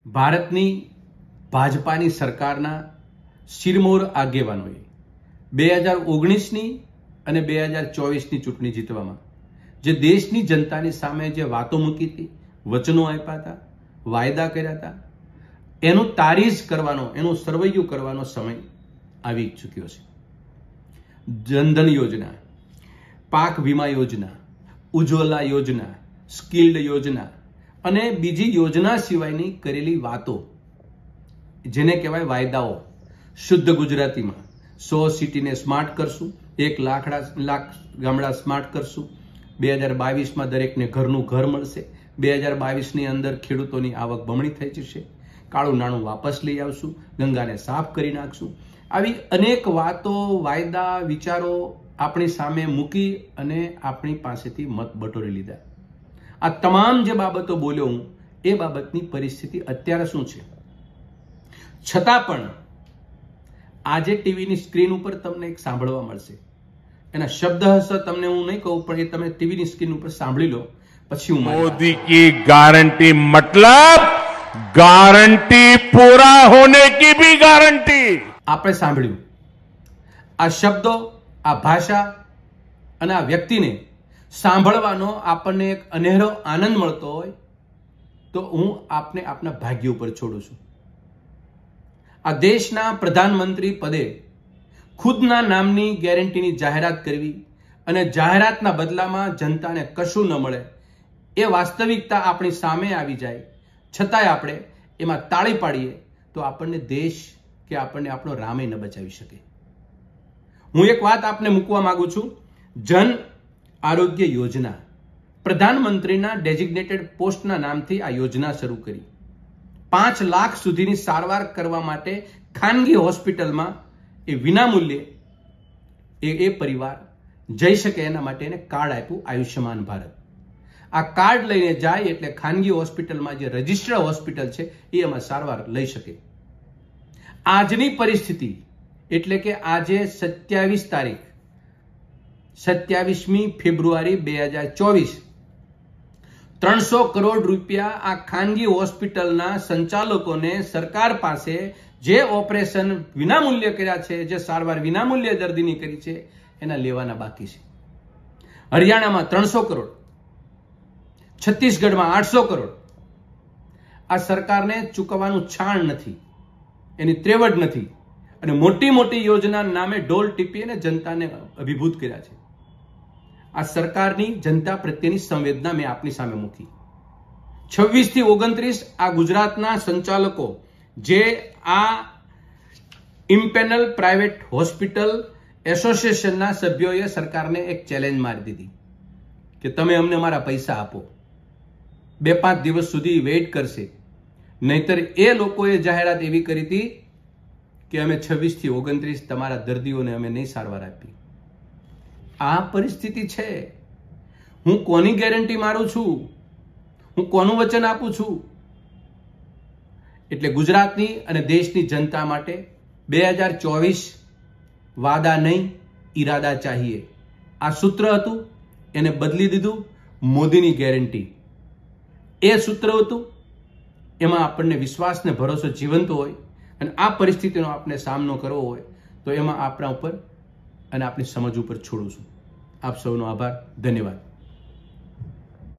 ભારતની ભાજપાની સરકારના શિરમોર આગેવાનોએ 2019ની અને 2024ની ચૂંટણી જીતવામાં જે દેશની જનતાની સામે જે વાતો મૂકી હતી, વચનો આપ્યા હતા, વાયદા કર્યા હતા, એનું તારીજ કરવાનો, એનું સરવૈયું કરવાનો સમય આવી ચૂક્યો છે. જનધન યોજના, પાક વીમા યોજના, ઉજ્જવલા યોજના, સ્કિલ્ડ યોજના અને બીજી યોજના સિવાયની કરેલી વાતો, જેને કહેવાય વાયદાઓ, શુદ્ધ ગુજરાતીમાં 100 સિટીને સ્માર્ટ કરશું, 1 લાખ ગામડા સ્માર્ટ કરશું, 2022માં દરેકને ઘરનું ઘર મળશે, 2022ની અંદર ખેડૂતોની આવક બમણી થઈ જશે, કાળું નાણું વાપસ લઈ આવશું, ગંગાને સાફ કરી નાખશું. આવી અનેક વાતો, વાયદા, વિચારો આપણી સામે મૂકી અને આપણી પાસેથી મત બટોરી લીધા. આ તમામ જે બાબતો બોલ્યો હું, એ બાબતની પરિસ્થિતિ અત્યારે શું છે? છતાં પણ આજે ટીવીની સ્ક્રીન ઉપર તમને એક સાંભળવા મળશે. એના શબ્દ હશે તમને હું નહીં કહું, પણ એ તમે ટીવીની સ્ક્રીન ઉપર સાંભળી લો. પછી હું मोदी की गारंटी मतलब गारंटी पूरा होने की भी गारंटी. આપણે સાંભળ્યું આ શબ્દો, આ ભાષા અને આ વ્યક્તિને સાંભળવાનો આપણને એક અનેરો આનંદ મળતો હોય તો હું આપને આપના ભાગ્ય ઉપર છોડું છું. આ દેશના પ્રધાનમંત્રી પદે ખુદના નામની ગેરંટીની જાહેરાત કરવી અને જાહેરાતના બદલામાં જનતાને કશું ન મળે, એ વાસ્તવિકતા આપણી સામે આવી જાય, છતાંય આપણે એમાં તાળી પાડીએ તો આપણને દેશ કે આપણને આપણો રામે ન બચાવી શકે. હું એક વાત આપને મૂકવા માંગુ છું. જન આરોગ્ય યોજના, પ્રધાનમંત્રીના ડેઝિગ્નેટેડ પોસ્ટના નામથી આ યોજના શરૂ કરી. 5 લાખ સુધીની સારવાર કરવા માટે ખાનગી હોસ્પિટલમાં એ વિનામૂલ્યે એ પરિવાર જઈ શકે એના માટે એને કાર્ડ આપ્યું, આયુષ્યમાન ભારત. આ કાર્ડ લઈને જાય એટલે ખાનગી હોસ્પિટલમાં જે રજિસ્ટર્ડ હોસ્પિટલ છે એ એમાં સારવાર લઈ શકે. આજની પરિસ્થિતિ એટલે કે આજે 27મી ફેબ્રુઆરી 2024, 300 કરોડ રૂપિયા આ ખાનગી હોસ્પિટલના સંચાલકોને સરકાર પાસે જે ઓપરેશન વિનામૂલ્ય કર્યા છે, જે સારવાર વિનામૂલ્ય દર્દીની કરી છે, એના લેવાના બાકી છે. હરિયાણામાં 300 કરોડ, છત્તીસગઢમાં 800 કરોડ. આ સરકારને ચૂકવવાનું છાણ નથી, એની ત્રેવડ નથી, અને મોટી મોટી યોજનાના નામે ઢોલ ટીપી અને જનતાને અભિભૂત કર્યા છે. આ સરકારની જનતા પ્રત્યેની સંવેદના મેં આપની સામે મૂકી. 26 થી 29 આ ગુજરાતના સંચાલકો, જે આ ઇમ્પેનલ પ્રાઇવેટ હોસ્પિટલ એસોસિએશનના સભ્યોએ સરકારને એક ચેલેન્જ મારી દીધી કે તમે અમને મારા પૈસા આપો. 2-5 દિવસ સુધી વેઇટ કરશે, નહીતર એ લોકોએ જાહેરાત એવી કરી હતી કે અમે 26 થી 29 તમારા દર્દીઓને અમે નહીં સારવાર આપી. આ પરિસ્થિતિ છે. હું કોની ગેરંટી મારું છું? હું કોનું વચન આપું છું? એટલે ગુજરાતની અને દેશની જનતા માટે 2024 વાદા નહીં, ઈરાદા ચાહીએ, આ સૂત્ર હતું. એને બદલી દીધું મોદીની ગેરંટી. એ સૂત્ર હતું, એમાં આપણને વિશ્વાસ ને ભરોસો જીવંત હોય અને આ પરિસ્થિતિનો આપણે સામનો કરવો હોય તો એમાં આપણા ઉપર અને આપણી સમજ ઉપર છોડું છું. આપ સૌનો આભાર, ધન્યવાદ.